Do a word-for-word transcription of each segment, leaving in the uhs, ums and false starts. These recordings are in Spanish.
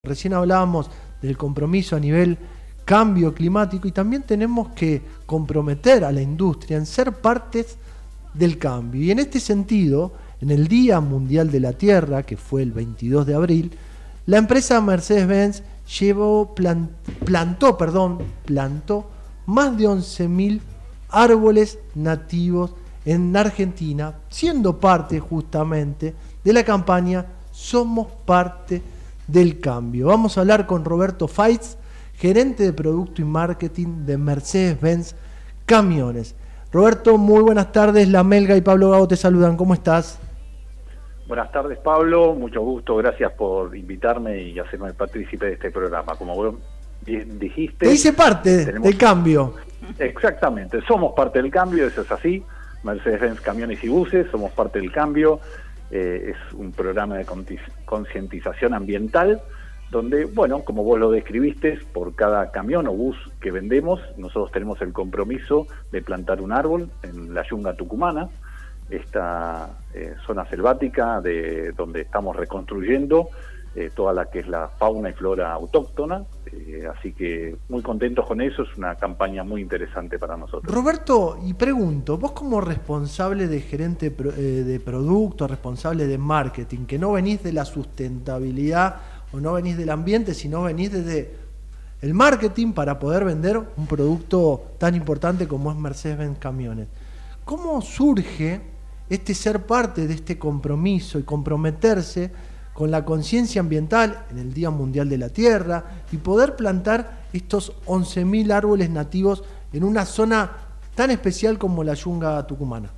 recién hablábamos del compromiso a nivel cambio climático y también tenemos que comprometer a la industria en ser partes del cambio. Y en este sentido, en el Día Mundial de la Tierra, que fue el veintidós de abril, la empresa Mercedes-Benz llevó, plant, plantó, perdón, plantó más de once mil árboles nativos en Argentina, siendo parte justamente de la campaña Somos Parte del Cambio. Vamos a hablar con Roberto Faitz, gerente de Producto y Marketing de Mercedes-Benz Camiones. Roberto, muy buenas tardes. La Melga y Pablo Gago te saludan. ¿Cómo estás? Buenas tardes, Pablo. Mucho gusto. Gracias por invitarme y hacerme partícipe de este programa. Como vos bien dijiste... Te hice parte tenemos... del cambio. Exactamente. Somos parte del cambio, eso es así. Mercedes-Benz Camiones y Buses, somos parte del cambio. Eh, es un programa de concientización ambiental donde, bueno, como vos lo describiste, por cada camión o bus que vendemos, nosotros tenemos el compromiso de plantar un árbol en la Yunga tucumana, esta eh, zona selvática de donde estamos reconstruyendo eh, toda la que es la fauna y flora autóctona, eh, así que muy contentos con eso, es una campaña muy interesante para nosotros. Roberto, y pregunto, vos como responsable de gerente de producto, responsable de marketing, que no venís de la sustentabilidad o no venís del ambiente, sino venís desde el marketing para poder vender un producto tan importante como es Mercedes-Benz Camiones. ¿Cómo surge este ser parte de este compromiso y comprometerse con la conciencia ambiental en el Día Mundial de la Tierra y poder plantar estos once mil árboles nativos en una zona tan especial como la Yunga tucumana?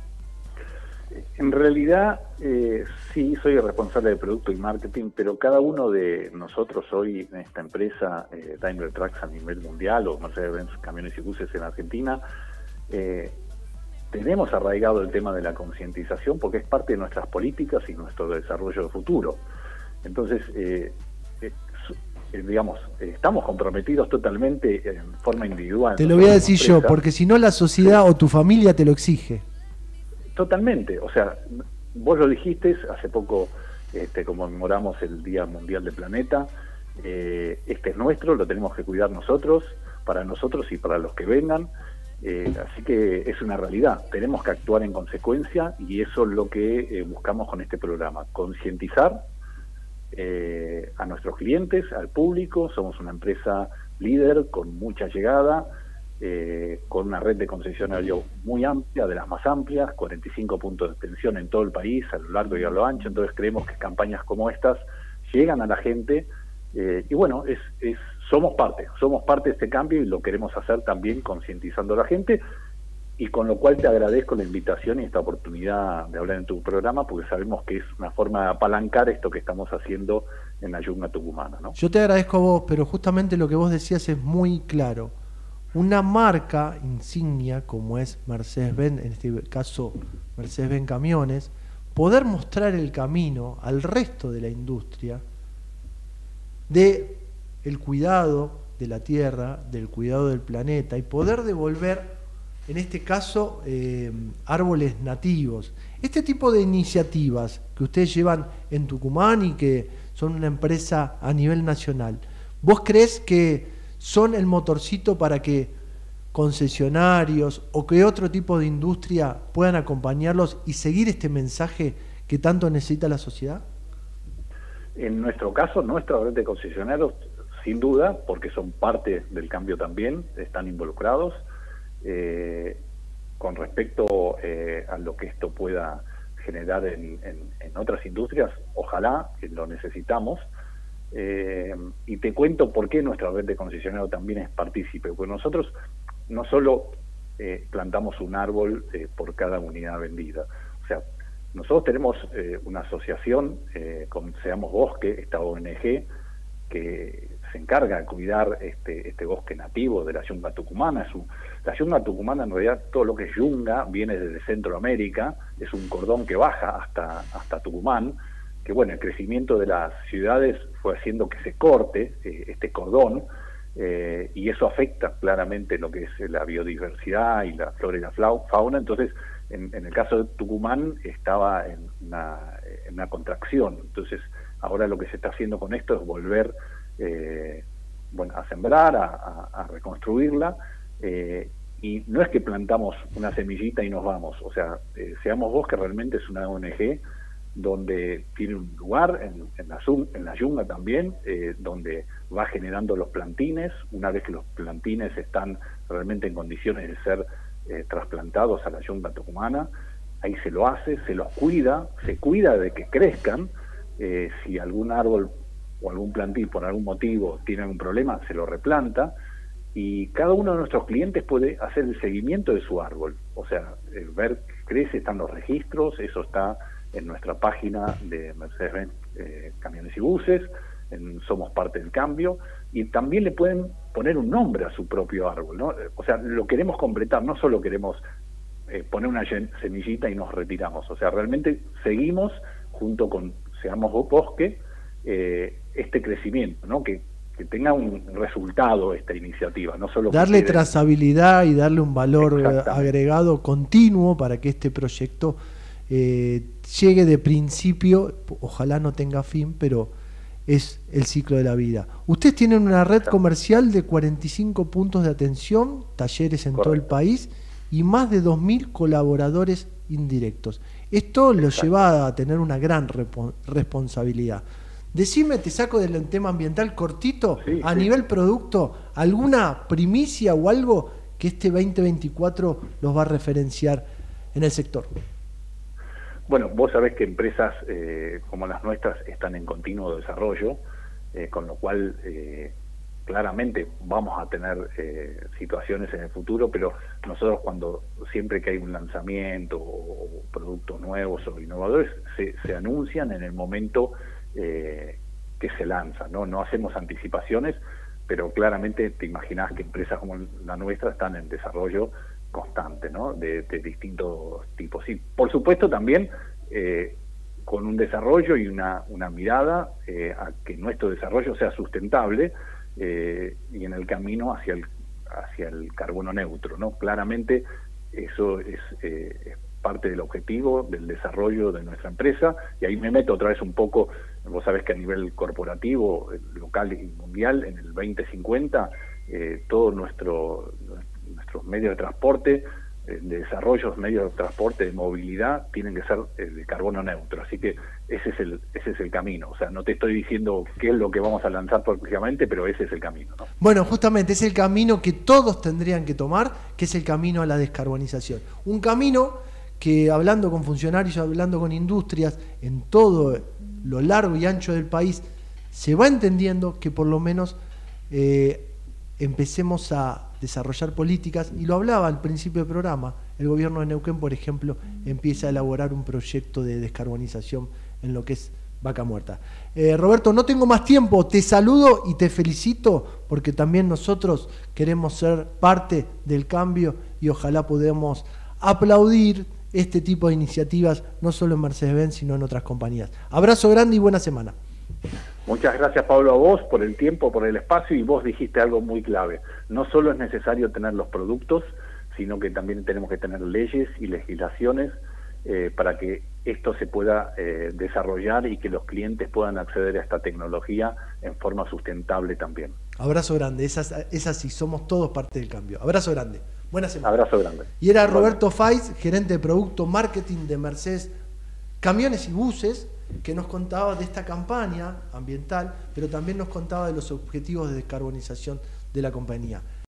En realidad, eh, sí, soy el responsable de producto y marketing, pero cada uno de nosotros hoy en esta empresa, eh, Daimler Trucks a nivel mundial o Mercedes-Benz Camiones y Buses en Argentina, eh, tenemos arraigado el tema de la concientización porque es parte de nuestras políticas y nuestro desarrollo de futuro. Entonces, eh, eh, eh, digamos, eh, estamos comprometidos totalmente en forma individual. Te lo voy a decir yo, porque si no la sociedad sí. o tu familia te lo exige. Totalmente, o sea, vos lo dijiste, hace poco este, conmemoramos el Día Mundial del Planeta, eh, este es nuestro, lo tenemos que cuidar nosotros, para nosotros y para los que vengan. Eh, así que es una realidad, tenemos que actuar en consecuencia y eso es lo que eh, buscamos con este programa, concientizar eh, a nuestros clientes, al público. Somos una empresa líder con mucha llegada, eh, con una red de concesionarios muy amplia, de las más amplias, cuarenta y cinco puntos de extensión en todo el país, a lo largo y a lo ancho. Entonces creemos que campañas como estas llegan a la gente eh, y bueno, es, es somos parte, somos parte de este cambio y lo queremos hacer también concientizando a la gente, y con lo cual te agradezco la invitación y esta oportunidad de hablar en tu programa, porque sabemos que es una forma de apalancar esto que estamos haciendo en la Yunga tucumana, ¿no? Yo te agradezco a vos, pero justamente lo que vos decías es muy claro. Una marca insignia como es Mercedes-Benz, en este caso Mercedes-Benz Camiones, poder mostrar el camino al resto de la industria de el cuidado de la tierra, del cuidado del planeta y poder devolver, en este caso, eh, árboles nativos. Este tipo de iniciativas que ustedes llevan en Tucumán y que son una empresa a nivel nacional, ¿vos crees que son el motorcito para que concesionarios o que otro tipo de industria puedan acompañarlos y seguir este mensaje que tanto necesita la sociedad? En nuestro caso, nuestra red de concesionarios, sin duda, porque son parte del cambio también, están involucrados. Eh, con respecto eh, a lo que esto pueda generar en, en, en otras industrias, ojalá, que lo necesitamos. Eh, y te cuento por qué nuestra red de concesionarios también es partícipe, porque nosotros no solo eh, plantamos un árbol eh, por cada unidad vendida, o sea, nosotros tenemos eh, una asociación eh, con Seamos Bosque, esta O N G, que se encarga de cuidar este, este bosque nativo de la Yunga tucumana. Es un, la Yunga tucumana, en realidad, todo lo que es Yunga viene desde Centroamérica, es un cordón que baja hasta, hasta Tucumán, que bueno, el crecimiento de las ciudades fue haciendo que se corte eh, este cordón, eh, y eso afecta claramente lo que es la biodiversidad y la flora y la fauna. Entonces, en, en el caso de Tucumán estaba en una, en una contracción. Entonces, Ahora lo que se está haciendo con esto es volver eh, bueno, a sembrar, a, a, a reconstruirla, eh, y no es que plantamos una semillita y nos vamos, o sea, eh, Seamos Bosque realmente es una O N G donde tiene un lugar en, en, la, en la yunga también, eh, donde va generando los plantines. Una vez que los plantines están realmente en condiciones de ser eh, trasplantados a la yunga tucumana, ahí se lo hace, se los cuida, se cuida de que crezcan. Eh, si algún árbol o algún plantín por algún motivo tiene algún problema, se lo replanta, y cada uno de nuestros clientes puede hacer el seguimiento de su árbol, o sea, eh, ver que crece, están los registros, eso está en nuestra página de Mercedes-Benz eh, Camiones y Buses, en Somos Parte del Cambio, y también le pueden poner un nombre a su propio árbol, ¿no? O sea, lo queremos completar, no solo queremos eh, poner una semillita y nos retiramos, o sea, realmente seguimos junto con Seamos Bosque eh, este crecimiento, ¿no? Que, que tenga un resultado esta iniciativa, no solo darle quede... trazabilidad y darle un valor agregado continuo para que este proyecto eh, llegue de principio, ojalá no tenga fin, pero es el ciclo de la vida. Ustedes tienen una red comercial de cuarenta y cinco puntos de atención, talleres en Correcto. Todo el país y más de dos mil colaboradores indirectos. Esto lo Exacto. lleva a tener una gran responsabilidad. Decime, te saco del tema ambiental cortito, sí, a sí. nivel producto, ¿alguna primicia o algo que este veinte veinticuatro los va a referenciar en el sector? Bueno, vos sabés que empresas eh, como las nuestras están en continuo desarrollo, eh, con lo cual eh, claramente vamos a tener eh, situaciones en el futuro, pero nosotros cuando siempre que hay un lanzamiento o productos nuevos o innovadores, se, se anuncian en el momento eh, que se lanzan, ¿no? No hacemos anticipaciones, pero claramente te imaginás que empresas como la nuestra están en desarrollo constante, ¿no? De, de distintos tipos. Y por supuesto también eh, con un desarrollo y una, una mirada eh, a que nuestro desarrollo sea sustentable eh, y en el camino hacia el, hacia el carbono neutro, ¿no? Claramente eso es, eh, es parte del objetivo del desarrollo de nuestra empresa, y ahí me meto otra vez un poco. Vos sabés que a nivel corporativo, local y mundial, en el veinte cincuenta, eh, todo nuestro nuestros medios de transporte, eh, de desarrollo, medios de transporte, de movilidad, tienen que ser eh, de carbono neutro. Así que ese es el ese es el camino. O sea, no te estoy diciendo qué es lo que vamos a lanzar próximamente, pero ese es el camino, ¿no? Bueno, justamente es el camino que todos tendrían que tomar, que es el camino a la descarbonización. Un camino que, hablando con funcionarios, hablando con industrias, en todo lo largo y ancho del país, se va entendiendo que por lo menos eh, empecemos a desarrollar políticas, y lo hablaba al principio del programa, el gobierno de Neuquén, por ejemplo, empieza a elaborar un proyecto de descarbonización en lo que es Vaca Muerta. Eh, Roberto, no tengo más tiempo, te saludo y te felicito, porque también nosotros queremos ser parte del cambio y ojalá podamos aplaudir este tipo de iniciativas, no solo en Mercedes-Benz, sino en otras compañías. Abrazo grande y buena semana. Muchas gracias, Pablo, a vos por el tiempo, por el espacio, y vos dijiste algo muy clave. No solo es necesario tener los productos, sino que también tenemos que tener leyes y legislaciones eh, para que esto se pueda eh, desarrollar y que los clientes puedan acceder a esta tecnología en forma sustentable también. Abrazo grande, es así, somos todos parte del cambio. Abrazo grande, buena semana. Abrazo grande. Y era Roberto Faiz, gerente de producto marketing de Mercedes Camiones y Buses, que nos contaba de esta campaña ambiental, pero también nos contaba de los objetivos de descarbonización de la compañía.